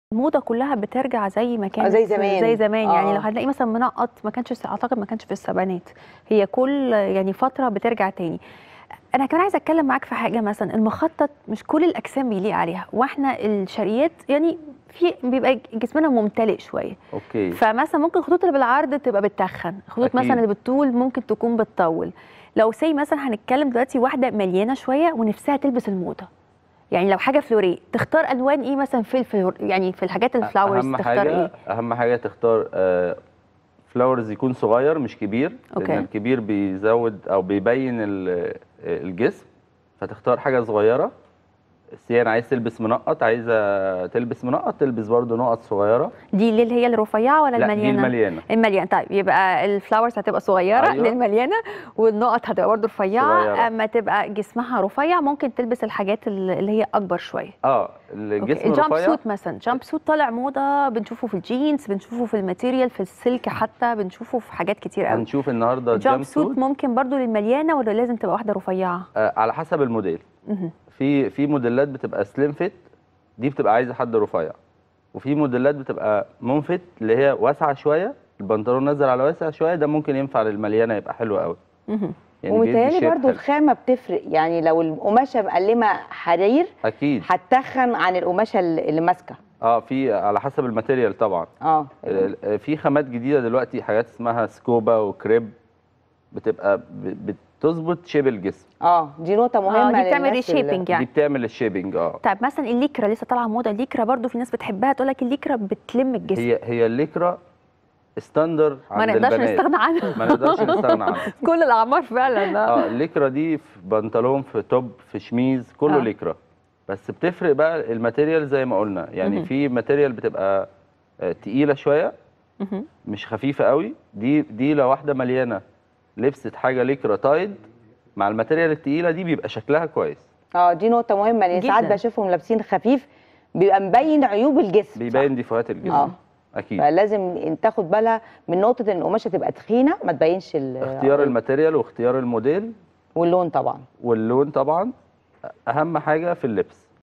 الموضة كلها بترجع زي ما كانت زي زمان زي زمان. يعني لو هتلاقي مثلا منقط ما كانش، اعتقد ما كانش في السبعينات، هي كل يعني فتره بترجع تاني. انا كمان عايزه اتكلم معاك في حاجه، مثلا المخطط مش كل الاجسام بيليق عليها، واحنا الشرقيات يعني في بيبقى جسمنا ممتلئ شويه. اوكي. فمثلا ممكن الخطوط اللي بالعرض تبقى بتتخن، خطوط مثلا اللي بالطول ممكن تكون بتطول. لو مثلا هنتكلم دلوقتي واحده مليانه شويه ونفسها تلبس الموضه، يعني لو حاجه فلوري تختار الوان ايه مثلا يعني في الحاجات الفلاورز تختار ايه؟ اهم حاجه تختار فلاورز يكون صغير مش كبير. أوكي. لان الكبير بيزود او بيبين الجسم، فتختار حاجه صغيره. السيان عايز تلبس منقط، عايزه تلبس منقط تلبس برده نقط صغيره. دي اللي هي الرفيعه ولا المليانه؟ لا دي المليانه. المليانه. طيب يبقى الفلاورز هتبقى صغيره. أيوة. للمليانه، والنقط هتبقى برده رفيعه صغيرة. اما تبقى جسمها رفيع ممكن تلبس الحاجات اللي هي اكبر شويه. الجسم الجامب سوت مثلا، جامب سوت طالع موضه، بنشوفه في الجينز، بنشوفه في الماتيريال، في السلك حتى، بنشوفه في حاجات كتير قوي. هنشوف النهارده الجامب سوت ممكن برده للمليانه ولا لازم تبقى واحده رفيعه؟ على حسب الموديل. في موديلات بتبقى سليم فيت، دي بتبقى عايزه حد رفيع. وفي موديلات بتبقى مونفيت اللي هي واسعه شويه، البنطلون نازل على واسع شويه، ده ممكن ينفع للمليانه يبقى حلو قوي. يعني ومتهيألي برضه الخامه بتفرق، يعني لو القماشه مقلمه حرير اكيد هتتخن عن القماشه اللي ماسكه. في على حسب الماتيريال طبعا. في خامات جديده دلوقتي، حاجات اسمها سكوبا وكريب، بتبقى بتظبط شيب الجسم. دي نقطه مهمه. دي بتعمل الشيبنج يعني. دي بتعمل الشيبنج. طيب مثلا الليكرا لسه طالعه موضه، الليكرا برضو في ناس بتحبها، تقول لك الليكرا بتلم الجسم. هي الليكرا ستاندر عند البنات، ما نقدرش نستغنى عنها. ما نقدرش نستغنى عنها. كل الاعمار فعلا. الليكرا دي في بنطلون، في توب، في شميز، كله ليكرا. بس بتفرق بقى الماتيريال زي ما قلنا، يعني في ماتيريال بتبقى تقيله شويه، مش خفيفه قوي. دي لو واحده مليانه لبست حاجه ليكرا تايد مع الماتيريال التقيله دي بيبقى شكلها كويس. دي نقطه مهمه، لان ساعات بشوفهم لابسين خفيف بيبقى مبين عيوب الجسم، بيبين ديفوهات الجسم. اكيد. فلازم تاخد بالها من نقطه ان القماشه تبقى تخينه ما تبينش اختيار الماتيريال واختيار الموديل واللون طبعا. واللون طبعا اهم حاجه في اللبس.